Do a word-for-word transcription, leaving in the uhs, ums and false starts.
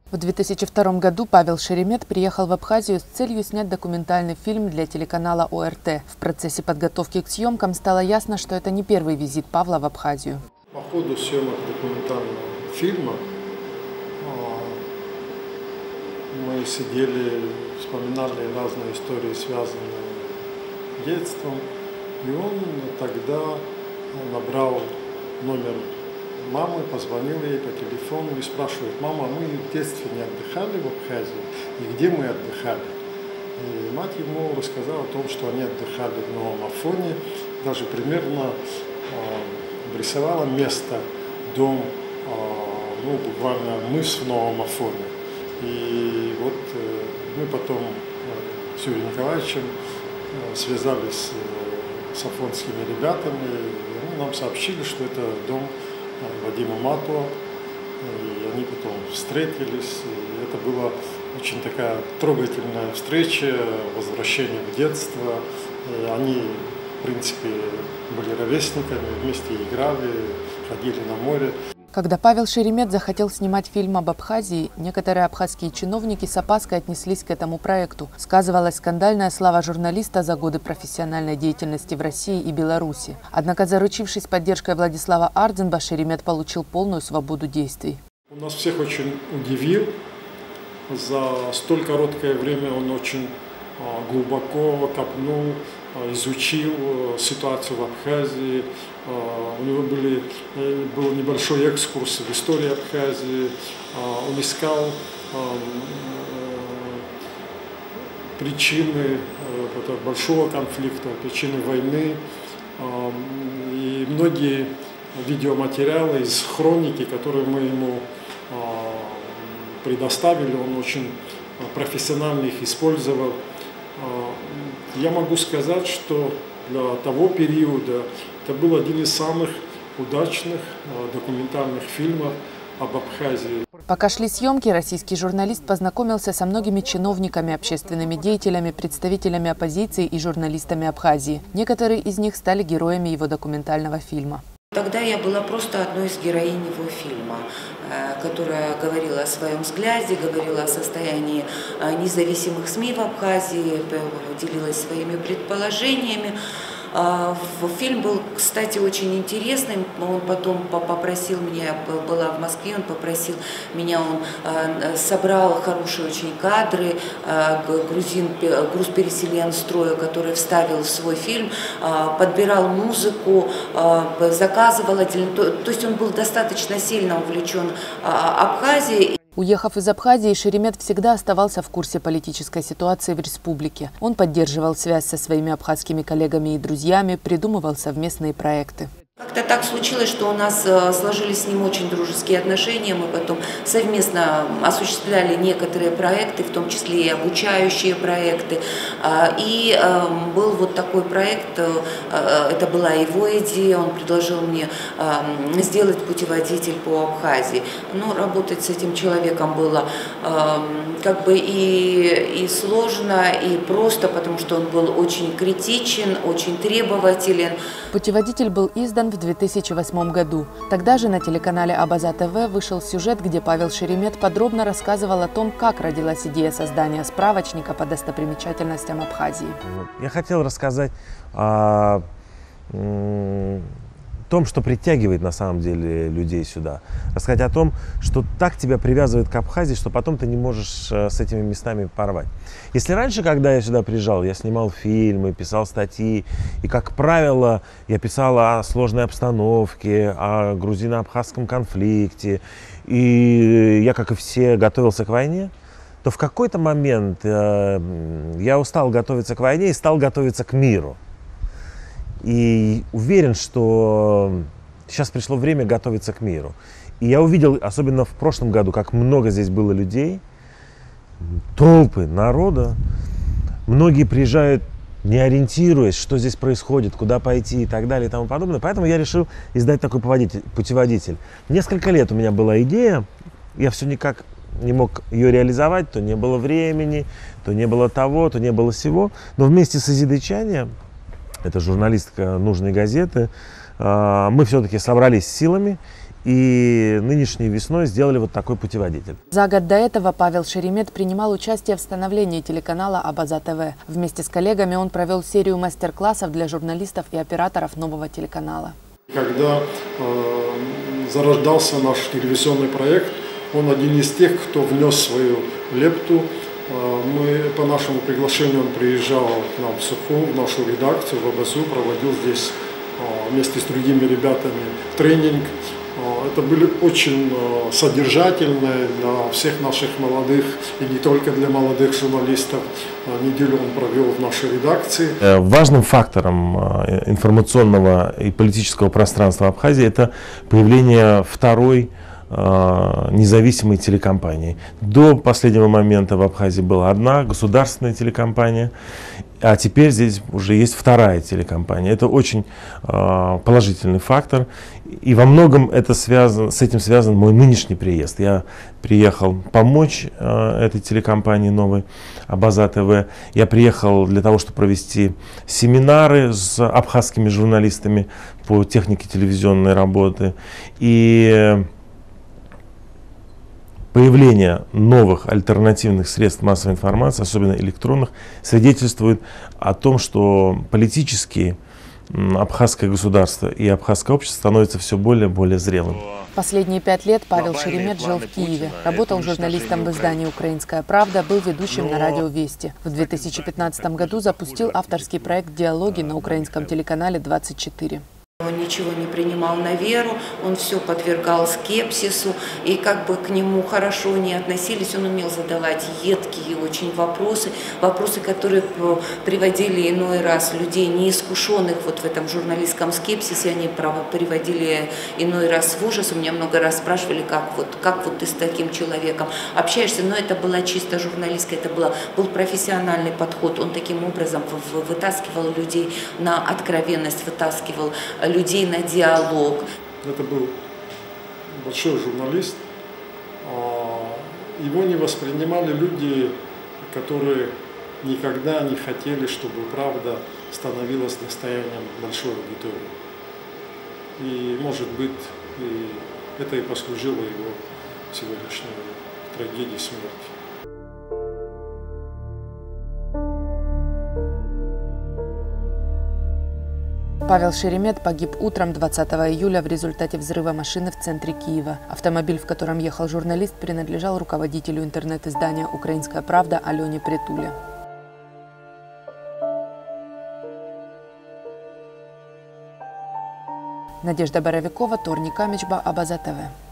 В две тысячи втором году Павел Шеремет приехал в Абхазию с целью снять документальный фильм для телеканала О Р Т. В процессе подготовки к съемкам стало ясно, что это не первый визит Павла в Абхазию. По ходу съемок документального фильма мы сидели, вспоминали разные истории, связанные с детством. И он тогда набрал номер мамы, позвонил ей по телефону и спрашивает: мама, мы в детстве не отдыхали в Абхазии? И где мы отдыхали? И мать ему рассказала о том, что они отдыхали в Новом Афоне, даже примерно э, обрисовала место, дом, э, ну, буквально мыс в Новом Афоне. И вот э, мы потом э, с Юрием Николаевичем э, связались э, с афонскими ребятами, и они нам сообщили, что это дом Вадима Матова, и они потом встретились, и это была очень такая трогательная встреча, возвращение в детство. И они, в принципе, были ровесниками, вместе играли, ходили на море. Когда Павел Шеремет захотел снимать фильм об Абхазии, некоторые абхазские чиновники с опаской отнеслись к этому проекту. Сказывалась скандальная слава журналиста за годы профессиональной деятельности в России и Беларуси. Однако, заручившись поддержкой Владислава Ардзенба, Шеремет получил полную свободу действий. Он нас всех очень удивил. За столь короткое время он очень глубоко копнул, изучил ситуацию в Абхазии. У него были, был небольшой экскурс в историю Абхазии. Он искал причины этого большого конфликта, причины войны. И многие видеоматериалы из хроники, которые мы ему предоставили, он очень профессионально их использовал. Я могу сказать, что для того периода это был один из самых удачных документальных фильмов об Абхазии. Пока шли съемки, российский журналист познакомился со многими чиновниками, общественными деятелями, представителями оппозиции и журналистами Абхазии. Некоторые из них стали героями его документального фильма. Тогда я была просто одной из героинь его фильма, которая говорила о своем взгляде, говорила о состоянии независимых СМИ в Абхазии, делилась своими предположениями. Фильм был, кстати, очень интересным. Он потом попросил меня, я была в Москве, он попросил меня, он собрал хорошие очень кадры, грузин, груз-переселен строя, который вставил в свой фильм, подбирал музыку, заказывал отдельно. То есть он был достаточно сильно увлечен Абхазией. Уехав из Абхазии, Шеремет всегда оставался в курсе политической ситуации в республике. Он поддерживал связь со своими абхазскими коллегами и друзьями, придумывал совместные проекты. Как-то так случилось, что у нас сложились с ним очень дружеские отношения. Мы потом совместно осуществляли некоторые проекты, в том числе и обучающие проекты. И был вот такой проект, это была его идея, он предложил мне сделать путеводитель по Абхазии. Но работать с этим человеком было как бы и, и сложно, и просто, потому что он был очень критичен, очень требователен. Путеводитель был издан в две тысячи восьмом году. Тогда же на телеканале Абаза Т В вышел сюжет, где Павел Шеремет подробно рассказывал о том, как родилась идея создания справочника по достопримечательностям Абхазии. Я хотел рассказать о том, что притягивает на самом деле людей сюда. Рассказать о том, что так тебя привязывает к Абхазии, что потом ты не можешь с этими местами порвать. Если раньше, когда я сюда приезжал, я снимал фильмы, писал статьи, и, как правило, я писал о сложной обстановке, о грузино-абхазском конфликте, и я, как и все, готовился к войне, то в какой-то момент э, я устал готовиться к войне и стал готовиться к миру. И уверен, что сейчас пришло время готовиться к миру. И я увидел, особенно в прошлом году, как много здесь было людей, толпы народа. Многие приезжают, не ориентируясь, что здесь происходит, куда пойти и так далее и тому подобное. Поэтому я решил издать такой путеводитель. Несколько лет у меня была идея, я все никак не мог ее реализовать, то не было времени, то не было того, то не было сего. Но вместе с Изидычанием, это журналистка нужной газеты, мы все-таки собрались силами И нынешней весной сделали вот такой путеводитель. За год до этого Павел Шеремет принимал участие в становлении телеканала Абаза ТВ. Вместе с коллегами он провел серию мастер-классов для журналистов и операторов нового телеканала. Когда э, зарождался наш телевизионный проект, он один из тех, кто внес свою лепту. Э, мы по нашему приглашению он приезжал к нам в Сухум, в нашу редакцию, в Абазу, проводил здесь э, вместе с другими ребятами тренинг. Это были очень содержательные для всех наших молодых, и не только для молодых журналистов. Неделю он провел в нашей редакции. Важным фактором информационного и политического пространства Абхазии это появление второй независимой телекомпании. До последнего момента в Абхазии была одна государственная телекомпания, а теперь здесь уже есть вторая телекомпания. Это очень э, положительный фактор. И во многом это связано, с этим связан мой нынешний приезд. Я приехал помочь э, этой телекомпании новой Абаза ТВ. Я приехал для того, чтобы провести семинары с абхазскими журналистами по технике телевизионной работы. И появление новых альтернативных средств массовой информации, особенно электронных, свидетельствует о том, что политически абхазское государство и абхазское общество становится все более и более зрелым. Последние пять лет Павел Шеремет жил в Киеве, работал журналистом в издании «Украинская правда», был ведущим на радио «Вести». В две тысячи пятнадцатом году запустил авторский проект «Диалоги» на украинском телеканале двадцать четыре. Он ничего не принимал на веру, он все подвергал скепсису, и как бы к нему хорошо не относились, он умел задавать едкие очень вопросы, вопросы, которые приводили иной раз людей неискушенных вот в этом журналистском скепсисе, они приводили иной раз в ужас. У меня много раз спрашивали, как вот, как вот ты с таким человеком общаешься, но это была чисто журналистская, это была, был профессиональный подход, он таким образом вытаскивал людей на откровенность, вытаскивал людей на диалог. Это был большой журналист. Его не воспринимали люди, которые никогда не хотели, чтобы правда становилась достоянием большой аудитории. И, может быть, и это и послужило его сегодняшней трагедии смерти. Павел Шеремет погиб утром двадцатого июля в результате взрыва машины в центре Киева. Автомобиль, в котором ехал журналист, принадлежал руководителю интернет-издания «Украинская правда» Алене Притуле. Надежда Боровикова, Торни Камечба, Абаза ТВ.